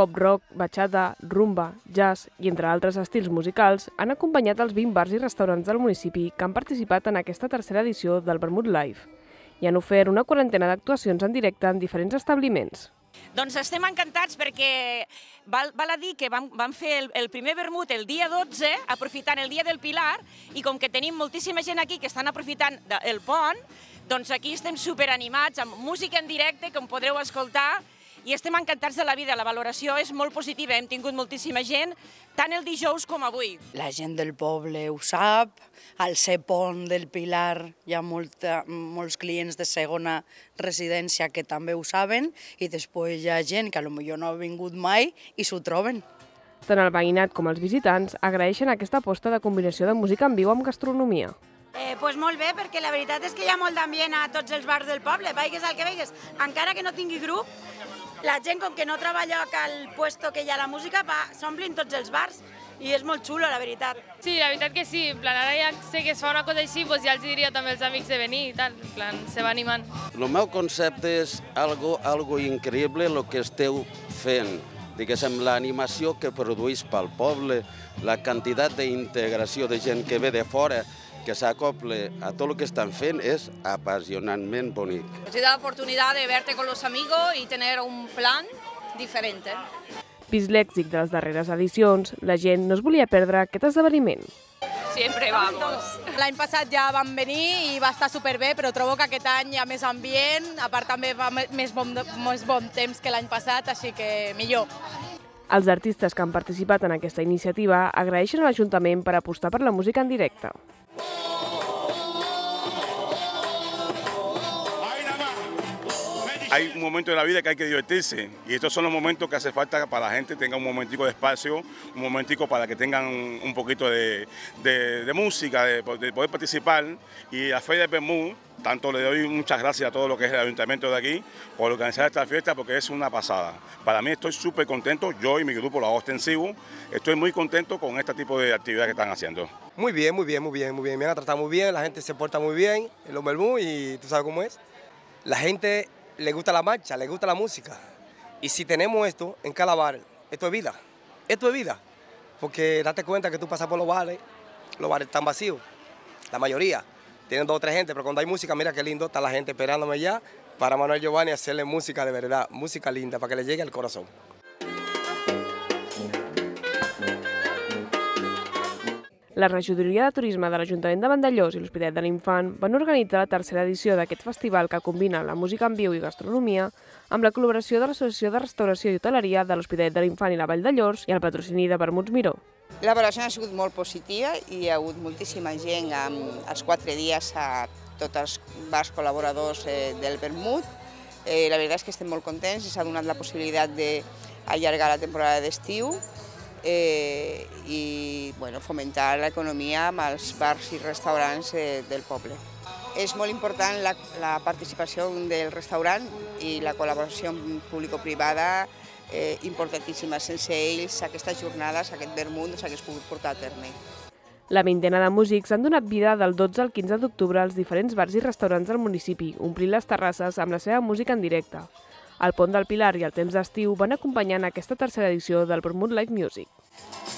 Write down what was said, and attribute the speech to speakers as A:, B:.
A: pop-rock, bachata, rumba, jazz i entre altres estils musicals han acompanyat els 20 bars i restaurants del municipi que han participat en aquesta tercera edició del Vermut Live i han ofert una quarantena d'actuacions en directe en diferents establiments.
B: Doncs estem encantats perquè val a dir que vam fer el primer vermut el dia 12, aprofitant el dia del Pilar, i com que tenim moltíssima gent aquí que estan aprofitant el pont, doncs aquí estem superanimats, amb música en directe, com podreu escoltar, i estem encantats de la vida. La valoració és molt positiva, hem tingut moltíssima gent, tant el dijous com avui.
C: La gent del poble ho sap, al ser pont del Pilar hi ha molts clients de segona residència que també ho saben i després hi ha gent que potser no ha vingut mai i s'ho troben.
A: Tant el veïnat com els visitants agraeixen aquesta aposta de combinació de música en viu amb gastronomia.
D: Pues molt bé, perquè la veritat és que hi ha molt d'ambient a tots els bars del poble, veigues el que veigues. Encara que no tingui grup, la gent, com que no treballa al puesto que hi ha la música, s'omplin tots els bars i és molt xulo, la veritat.
E: Sí, la veritat que sí. En plan, ara ja sé que es fa una cosa així, doncs ja els diria també als amics de venir i tal. En plan, se va animant.
F: El meu concepte és algo increïble el que esteu fent. Diguéssim, l'animació que produeix pel poble, la quantitat d'integració de gent que ve de fora, que s'acople a tot el que están fent es apasionantment bonic.
G: Te da la oportunidad de verte con los amigos y tener un plan diferente.
A: Vist l'èxit de les darreres edicions, la gent no es volia perdre aquest esdeveniment.
G: Siempre vamos.
D: L'any passat ja vam venir i va estar superbé, però trobo que aquest any hi ha més ambient, a part també fa més bon temps que l'any passat, així que millor.
A: Els artistes que han participat en aquesta iniciativa agraeixen a l'Ajuntament per apostar per la música en directe.
H: Hay un momento de la vida que hay que divertirse y estos son los momentos que hace falta para la gente tenga un momentico de espacio, un momentico para que tengan un poquito de música, de poder participar. Y la Feria del Vermut, tanto le doy muchas gracias a todo lo que es el ayuntamiento de aquí por organizar esta fiesta porque es una pasada. Para mí estoy súper contento, yo y mi grupo, los Ostensivo, estoy muy contento con este tipo de actividades que están haciendo.
I: Muy bien, muy bien, muy bien, muy bien. Me han tratado muy bien, la gente se porta muy bien en los Vermut y tú sabes cómo es. La gente le gusta la marcha, le gusta la música. Y si tenemos esto en cada bar, esto es vida. Esto es vida. Porque date cuenta que tú pasas por los bares están vacíos. La mayoría. Tienen 2 o 3 gente, pero cuando hay música, mira qué lindo, está la gente esperándome ya para Manuel Giovanni hacerle música de verdad, música linda, para que le llegue al corazón.
A: La regidoria de turisme de l'Ajuntament de Vandellòs i l'Hospitalet de l'Infant van organitzar la tercera edició d'aquest festival que combina la música en viu i gastronomia amb la col·laboració de l'Associació de Restauració i Hoteleria de l'Hospitalet de l'Infant i la Vall de Llors i el patrocini de Vermuts Miró.
J: La valoració ha sigut molt positiva i hi ha hagut moltíssima gent als 4 dies a tots els bars col·laboradors del Vermut. La veritat és que estem molt contents i s'ha donat la possibilitat d'allargar la temporada d'estiu i fomentar l'economia amb els bars i restaurants del poble. És molt important la participació del restaurant i la col·laboració público-privada importantíssima. Sense ells aquestes jornades, aquest vermut, no s'hagués pogut portar a terme.
A: La vintena de músics han donat vida del 12 al 15 d'octubre als diferents bars i restaurants del municipi, omplint les terrasses amb la seva música en directe. El Pont del Pilar i el temps d'estiu van acompanyar en aquesta tercera edició del Vermut Live Music.